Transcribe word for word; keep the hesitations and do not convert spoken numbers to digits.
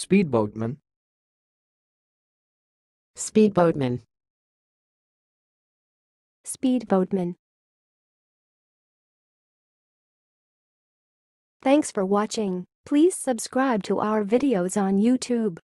speedboatman, speedboatman, speedboatman. Thanks for watching. Please subscribe to our videos on YouTube.